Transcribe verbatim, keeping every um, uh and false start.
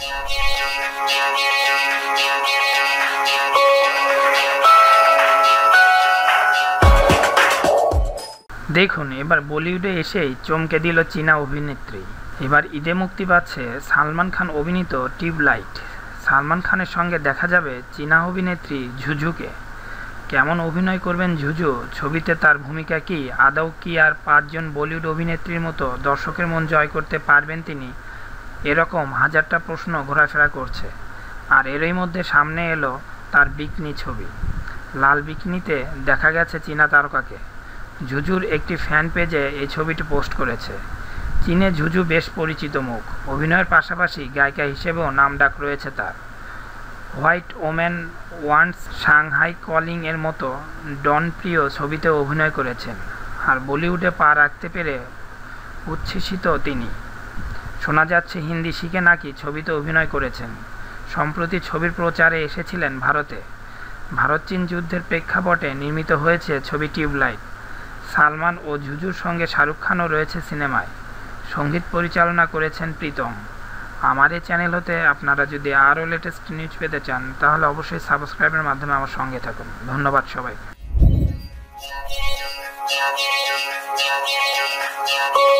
দেখুন, এবার বলিউডে এসেই চমকে দিল চীনা অভিনেত্রী। এবার ঈদে মুক্তি পাচ্ছে সালমান খান অভিনীত টিউবলাইট। সালমান খানের সঙ্গে দেখা যাবে চীনা অভিনেত্রী ঝুঝুকে। কেমন অভিনয় করবেন ঝুঝু, ছবিতে তার ভূমিকা কী, আদৌ কি আর পাঁচজন বলিউড অভিনেত্রীর মতো দর্শকের মন জয় করতে পারবেন তিনি? এরকম হাজারটা প্রশ্ন ঘোরাফেরা করছে। আর এরই মধ্যে সামনে এলো তার বিকিনি ছবি। লাল বিকিনিতে দেখা গেছে চীনা তারকাকে। ঝুঝুর একটি ফ্যান পেজে এই ছবিটি পোস্ট করেছে। চীনে ঝুঝু বেশ পরিচিত মুখ। অভিনয়ের পাশাপাশি গায়িকা হিসেবেও নামডাক রয়েছে তার। White woman wants Shanghai calling এর মতো ডনপ্রিয় ছবিতে অভিনয় করেছেন। আর বলিউডে পা রাখতে পেরে উচ্ছ্বসিত তিনি। শোনা যাচ্ছে হিন্দি শিখে নাকি ছবিতে অভিনয় করেছেন। সম্প্রতি ছবির প্রচারে এসেছিলেন ভারতে। ভারত চীন যুদ্ধের প্রেক্ষাপটে নির্মিত হয়েছে ছবি টিউবলাইট। সালমান ও ঝুঝুর সঙ্গে শাহরুখ খানও রয়েছে সিনেমায়। সঙ্গীত পরিচালনা করেছেন প্রীতম। আমার এই চ্যানেল হতে আপনারা যদি আরও লেটেস্ট নিউজ পেতে চান তাহলে অবশ্যই সাবস্ক্রাইবের মাধ্যমে আমার সঙ্গে থাকুন। ধন্যবাদ সবাইকে।